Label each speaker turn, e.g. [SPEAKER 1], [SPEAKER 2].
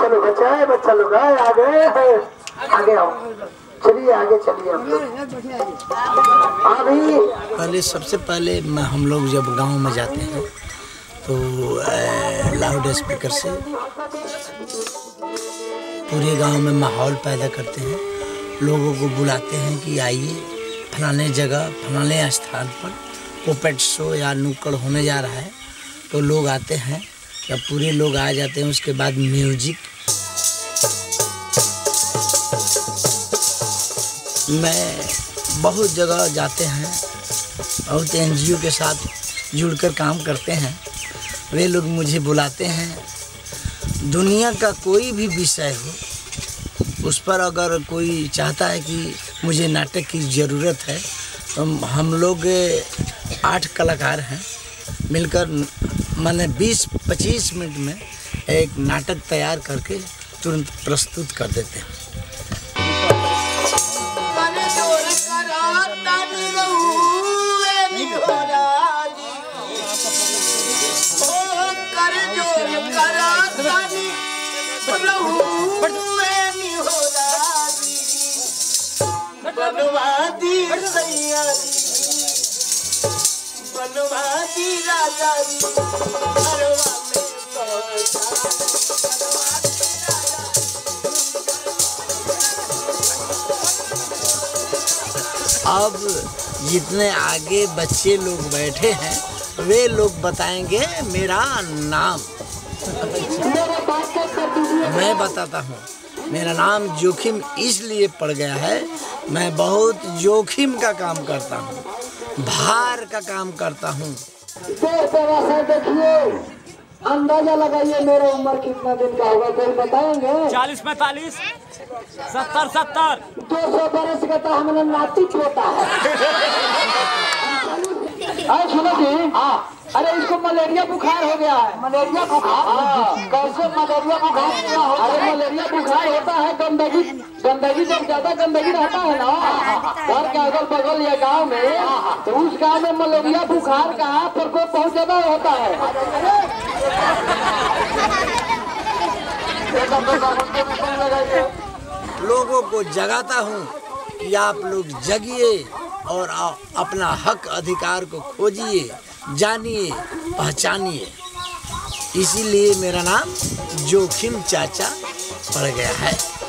[SPEAKER 1] बच्चा लोग बचाए, बच्चा लोग आए, आ गए हैं, आगे आओ, चलिए आगे चलिए हम लोग। अभी
[SPEAKER 2] पहले सबसे पहले हम लोग जब गांव में जाते हैं तो लाउड स्पीकर से पूरे गांव में माहौल पैदा करते हैं, लोगों को बुलाते हैं कि आइए फलाने जगह फलाने स्थान पर पोपेट शो या नुक्कड़ होने जा रहा है, तो लोग आते हैं। जब पूरे लोग आ जाते हैं उसके बाद म्यूजिक, मैं बहुत जगह जाते हैं, बहुत एनजीओ के साथ जुड़कर काम करते हैं, वे लोग मुझे बुलाते हैं। दुनिया का कोई भी विषय हो उस पर अगर कोई चाहता है कि मुझे नाटक की ज़रूरत है तो हम लोग 8 कलाकार हैं मिलकर मैंने 20-25 मिनट में एक नाटक तैयार करके तुरंत प्रस्तुत कर देते हैं। अब जितने आगे बच्चे लोग बैठे हैं वे लोग बताएंगे मेरा नाम। मैं बताता हूँ, मेरा नाम जोखिम इसलिए पड़ गया है, मैं बहुत जोखिम का काम करता हूँ, भार का काम करता हूँ।
[SPEAKER 1] देखिए, अंदाजा लगाइए मेरा उम्र कितना दिन का होगा, कोई बताएंगे?
[SPEAKER 3] 40-45, 70-70,
[SPEAKER 1] 200 बरस का तो हमने नाती छोटा है। सुनो जी, अरे इसको मलेरिया बुखार हो गया है। मलेरिया बुखार? कैसे मलेरिया बुखार? अरे मलेरिया बुखार होता है गंदगी जब ज्यादा गंदगी रहता है ना घर के अगल बगल या गांव में, तो उस गांव में मलेरिया बुखार का प्रकोप बहुत ज्यादा होता है।
[SPEAKER 2] लोगों को जगाता हूँ कि आप लोग जगिए और अपना हक अधिकार को खोजिए, जानिए, पहचानिए। इसीलिए मेरा नाम जोखिम चाचा पड़ गया है।